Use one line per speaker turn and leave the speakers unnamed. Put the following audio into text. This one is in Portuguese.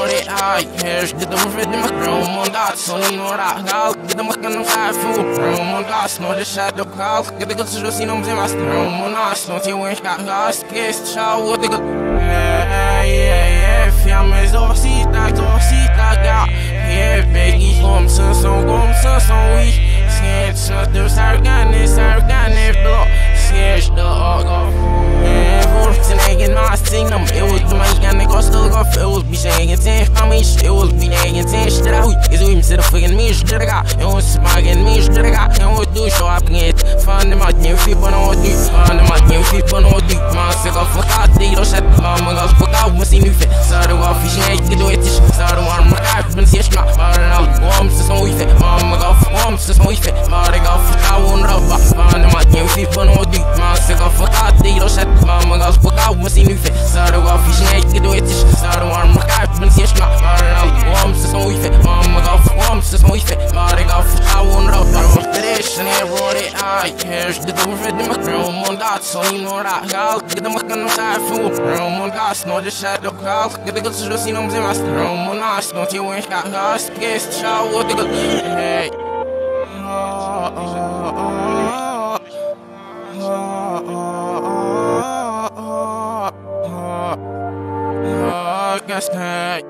det aj Herşde de vurfedim akrom ondat Sonin ora gal Gide makanım kafu Rom ondas No de shadow call Gide gul sujo sinom zemas Rom onas No ti wench got lost Gist shau o de gul Fiamme zorcita ga Begis gom sönson wish Sketch snötter sargane blå Sketch de ögon Vårt sin egen masting It was de egen kostar gaff It was min egen tinch Mamish It was min egen tinch Det där hui Is we mit der fucking mish Det där ga It was smagen mish Det där ga Det var du show up get Fan de mat new people no du Fan de mat new people no du Man se ga fucka dig då sätt Mamma ga fucka med sin uffe Så det var fish nej du vet inte Så det var markat men ses kna Bara om så som uffe Mamma ga om så som uffe Bara ga fucka hon rabba Fan de mat new people no du Man se ga fucka dig då sätt Mamma ga fucka med sin uffe Så det var fish nej du vet inte Så det var markat men ses kna Bara om så som uffe Mamma ga om så som uffe Bara ga fucka hon rabba Rotation är roligt aj Hörs det då för det makrom och dat så in några gal Det makan no sai fu rom och gas no the shadow call Det går så sin om zemas rom och nas no ti wench got gas guest show what the hey gas